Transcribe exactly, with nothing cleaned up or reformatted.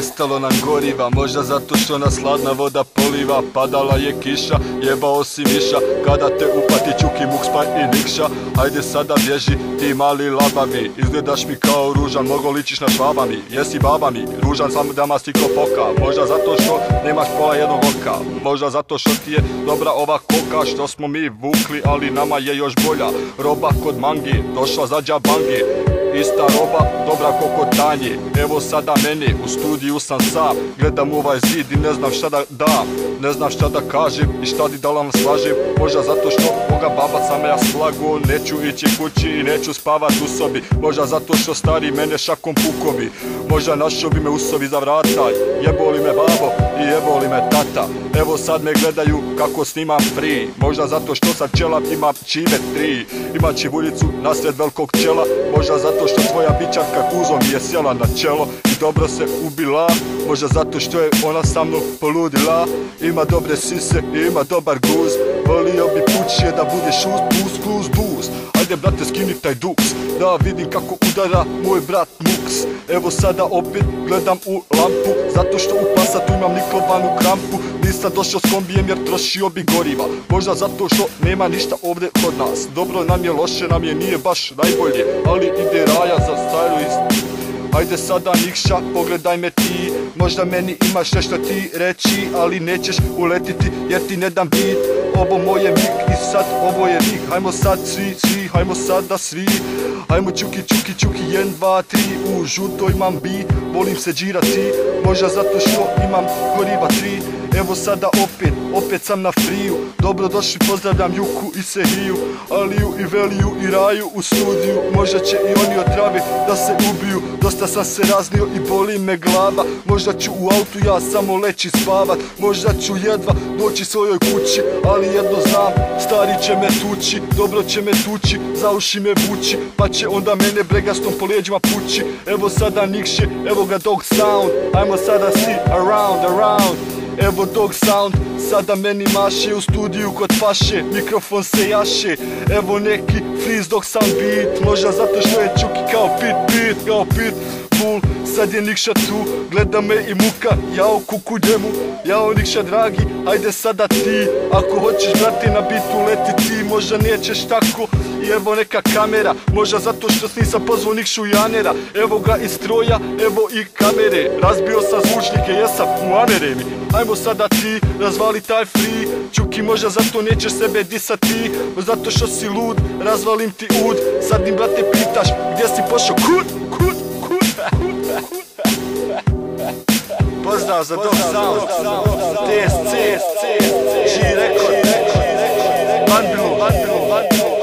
nestalo nam goriva, možda zato što nas hladna voda poliva. Padala je kiša, jebao si miša, kada te upati Čuki, Mukspa i Nikša. Ajde sada bježi ti mali labavi, izgledaš mi kao ružan, mogo ličiš na švaba mi. Jesi baba mi, ružan sam da ma stiklo foka, možda zato što nemaš pola jednog oka, možda zato što ti je dobra ova koka što smo mi vukli, ali nama je još bolja. Roba kod mangi, došla za džabangi, ista roba, dobra ko tanji. Evo sada meni, u studiju sam sam, gledam ovaj zid i ne znam šta da dam, ne znam šta da kažem i šta di da vam slažem. Možda zato što moga baba sam ja slago, neću ići kući i neću spavat u sobi. Možda zato što stari mene šakom pukovi, možda našo bi me usovi za vrata. Jebo li me babo i jebo li me tata, evo sad me gledaju kako snimam free. Možda zato što sam čela, ima čime tri, ima čivuljicu nasred velikog čela. Možda zato što tvoja bićarka kuzo mi je sjela na čelo i dobro se ubila. Možda zato što je ona sa mnom poludila, ima dobre sise i ima dobar guz. Volio bi puće da budeš uz, bus, bus, bus. Ajde brate skini taj duks, da vidim kako udara moj brat Muks. Evo sada opet gledam u lampu, zato što u Passatu imam niklovanu krampu. Nisam došao s kombijem jer trošio bi goriva, možda zato što nema ništa ovdje kod nas. Dobro nam je, loše nam je, nije baš najbolje, ali ide raja za stylist. Ajde sada Nikša, pogledaj me ti, možda meni imaš nešto ti reći, ali nećeš uletiti jer ti ne dam bit. Ovo moje mik i sad ovo je vik, hajmo sad svi, svi, hajmo sada svi. Hajmo čuki, čuki, čuki, jedan, dva, tri, u žuto imam bi, volim se džirati, možda zato što imam goriva tri. Evo sada opet, opet sam na friju, dobrodošli, pozdravljam Juku i Sehiju, Aliju i Veliju i Raju u studiju. Možda će i oni otravi da se ubiju, dosta sam se raznio i boli me glava. Možda ću u autu ja samo leći spavat, možda ću jedva doći svojoj kući, ali jedno znam, stari će me tući, dobro će me tući, za uši me vući, pa će onda mene bregastom po leđima pući. Evo sada Nikše, evo ga Dog Sound, ajmo sada svi around, around. Evo Dog Sound, sada meni maše u studiju kod paše, mikrofon se jaše. Evo neki freeze Dog Sound beat, možda zato što je Čuki kao pit, pit, kao pit bull. Sad je Nikša tu, gleda me i muka, jao kuku njemu, jao Nikša dragi, ajde sada ti. Ako hoćeš brate na bitu leti ti, možda nećeš tako. I evo neka kamera, možda zato što nisam pozvao Nikšu i Anera. Evo ga i stroja, evo i kamere, razbio sam zvučnike, jesam u Ameremi. Ajmo sada ti, razvali taj free, Čuki možda zato nećeš sebe disati, zato što si lud, razvalim ti ud. Sad im brate pitaš, gdje si pošao, kud, kud, kud, kud. Pozdrav za Dog Sound, T S C, G Record, Bandlu, Bandlu, Bandlu.